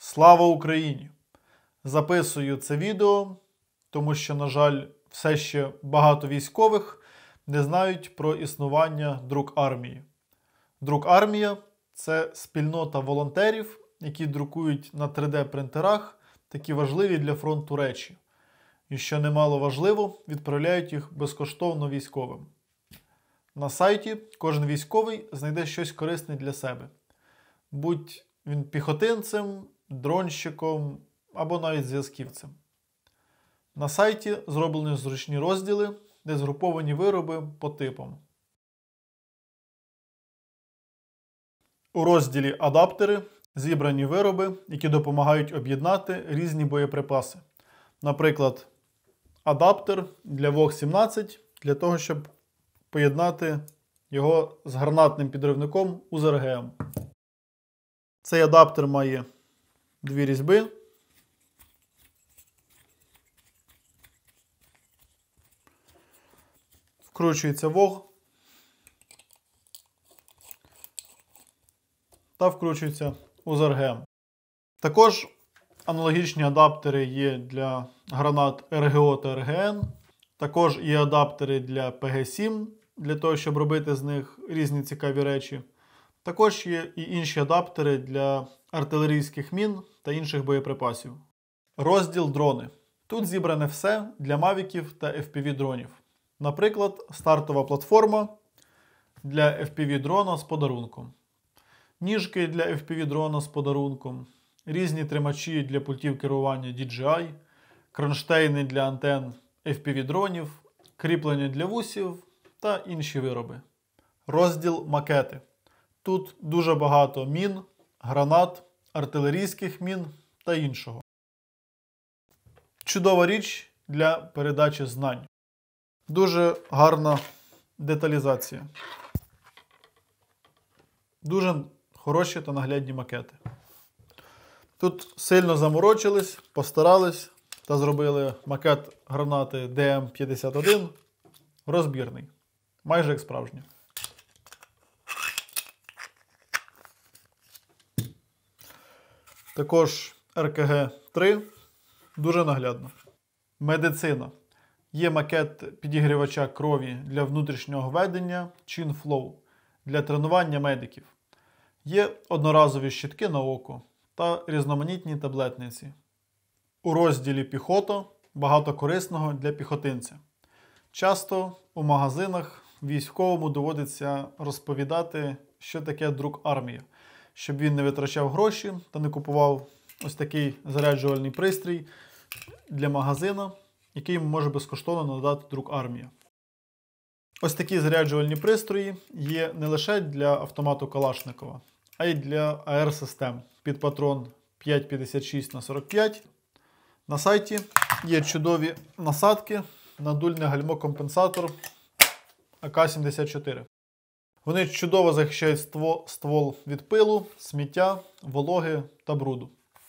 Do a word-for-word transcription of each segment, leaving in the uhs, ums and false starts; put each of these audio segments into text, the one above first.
Слава Україні! Записую це відео, тому що, на жаль, все ще багато військових не знають про існування Друкармії. Друкармія – це спільнота волонтерів, які друкують на три де принтерах такі важливі для фронту речі. І, що немало важливо, відправляють їх безкоштовно військовим. На сайті кожен військовий знайде щось корисне для себе. Будь він піхотинцем, дронщиком або навіть зв'язківцем. На сайті зроблені зручні розділи, де згруповані вироби по типам. У розділі «Адаптери» зібрані вироби, які допомагають об'єднати різні боєприпаси. Наприклад, адаптер для вог сімнадцять для того, щоб поєднати його з гранатним підривником У З Р Г М. Цей адаптер має дві різьби. Вкручується вог та вкручується У З Р Г М. Також аналогічні адаптери є для гранат Р Г О та Р Г Н. Також є адаптери для П Г сім, для того, щоб робити з них різні цікаві речі. Також є і інші адаптери для артилерійських мін та інших боєприпасів. Розділ «Дрони». Тут зібране все для мавіків та Еф Пі Ві-дронів. Наприклад, стартова платформа для Еф Пі Ві-дрона з подарунком. Ніжки для Еф Пі Ві-дрона з подарунком. Різні тримачі для пультів керування Ді Джей Ай. Кронштейни для антен Еф Пі Ві-дронів. Кріплення для вусів та інші вироби. Розділ «Макети». Тут дуже багато мін, гранат, артилерійських мін та іншого. Чудова річ для передачі знань. Дуже гарна деталізація. Дуже хороші та наглядні макети. Тут сильно заморочились, постарались та зробили макет гранати Д М п'ятдесят один розбірний. Майже як справжній. Також Р К Г три дуже наглядно. Медицина. Є макет підігрівача крові для внутрішнього ведення ChinFlow для тренування медиків. Є одноразові щітки на око та різноманітні таблетниці. У розділі «Піхота» багато корисного для піхотинця. Часто у магазинах військовому доводиться розповідати, що таке Друкармія, щоб він не витрачав гроші та не купував ось такий заряджувальний пристрій для магазина, який йому може безкоштовно надати Друкармія. Ось такі заряджувальні пристрої є не лише для автомату Калашникова, а й для А Р-систем під патрон п'ять п'ятдесят шість на сорок п'ять. На сайті є чудові насадки на дульне гальмо-компенсатор А К сімдесят чотири. Вони чудово захищають ствол від пилу, сміття, вологи та бруду.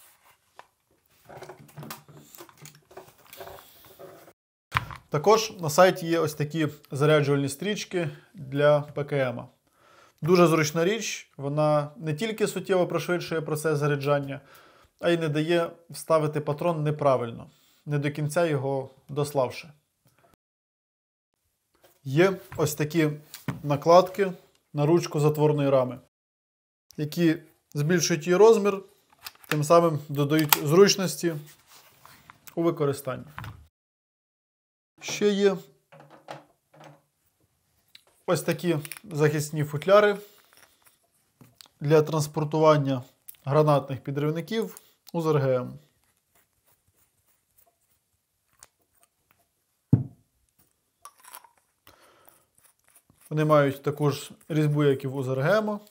Також на сайті є ось такі заряджувальні стрічки для Пе Ке Ема. Дуже зручна річ, вона не тільки суттєво пришвидшує процес заряджання, а й не дає вставити патрон неправильно, не до кінця його дославши. Є ось такі накладки на ручку затворної рами, які збільшують її розмір, тим самим додають зручності у використанні. Ще є ось такі захисні футляри для транспортування гранатних підривників У З Р Г М. Вони мають таку ж різьбу, як і в У З Р Г М.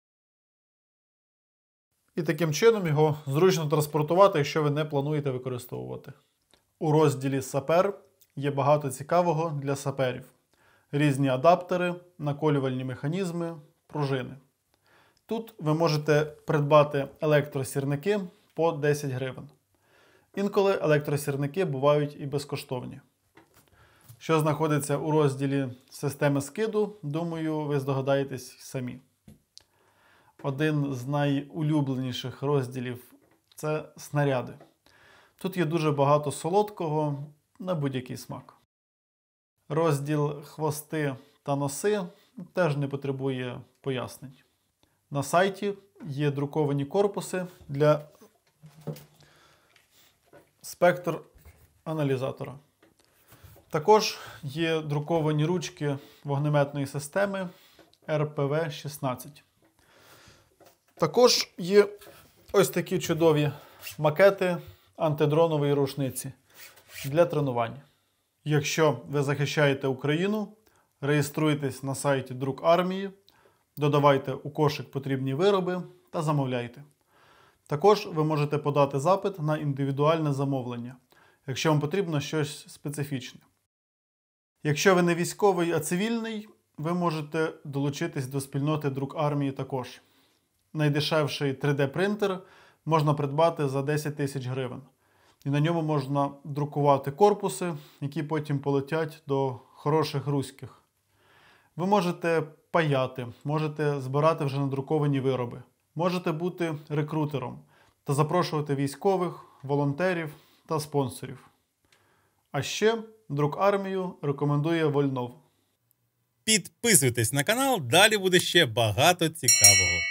І таким чином його зручно транспортувати, якщо ви не плануєте використовувати. У розділі «Сапер» є багато цікавого для саперів. Різні адаптери, наколювальні механізми, пружини. Тут ви можете придбати електросірники по десять гривень. Інколи електросірники бувають і безкоштовні. Що знаходиться у розділі «Системи скиду», думаю, ви здогадаєтесь самі. Один з найулюбленіших розділів – це снаряди. Тут є дуже багато солодкого на будь-який смак. Розділ хвости та носи теж не потребує пояснень. На сайті є друковані корпуси для спектр-аналізатора. Також є друковані ручки вогнеметної системи ер пе ве шістнадцять. Також є ось такі чудові макети антидронової рушниці для тренування. Якщо ви захищаєте Україну, реєструйтесь на сайті Друк Армії, додавайте у кошик потрібні вироби та замовляйте. Також ви можете подати запит на індивідуальне замовлення, якщо вам потрібно щось специфічне. Якщо ви не військовий, а цивільний, ви можете долучитись до спільноти Друк Армії також. Найдешевший три де принтер можна придбати за десять тисяч гривень. І на ньому можна друкувати корпуси, які потім полетять до хороших руських. Ви можете паяти, можете збирати вже надруковані вироби, можете бути рекрутером та запрошувати військових, волонтерів та спонсорів. А ще Друк Армію рекомендує Вольнов. Підписуйтесь на канал, далі буде ще багато цікавого.